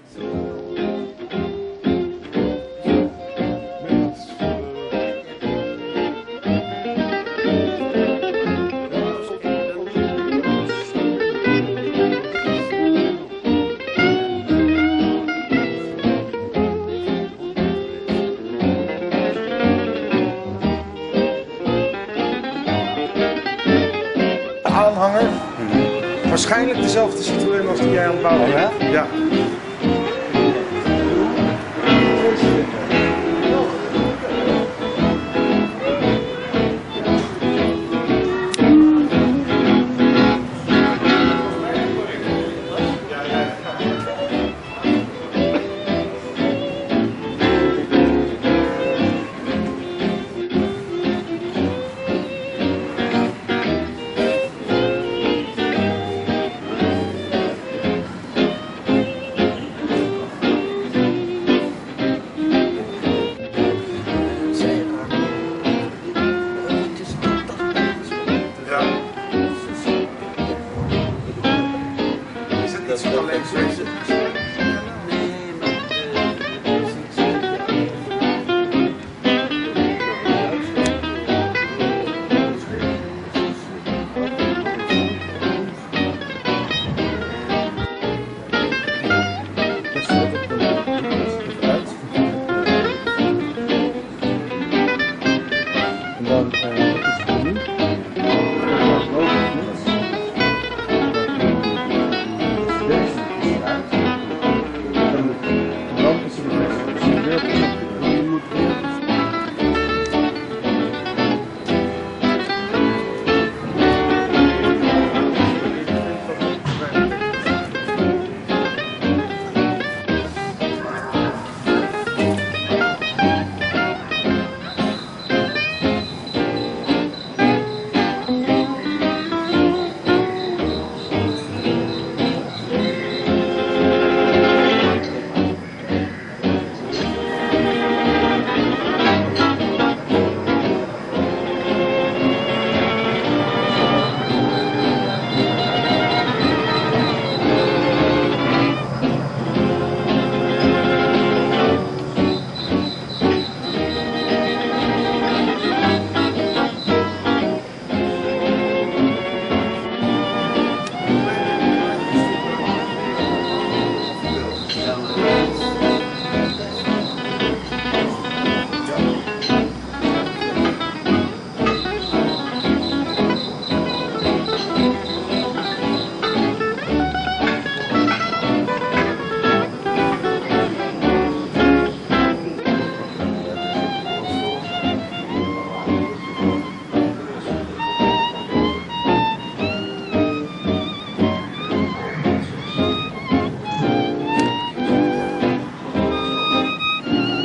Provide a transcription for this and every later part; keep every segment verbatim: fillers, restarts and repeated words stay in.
Aanhanger. Hmm. Waarschijnlijk dezelfde Citroën als die jij aan het bouwen bent. Oh, ja? Ja. Is het alleen deze? En dan, uh, wat is het nu? Deze is eruit. En dan is er de rest. Dus je weer je moet weer.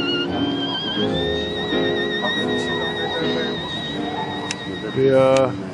Ja.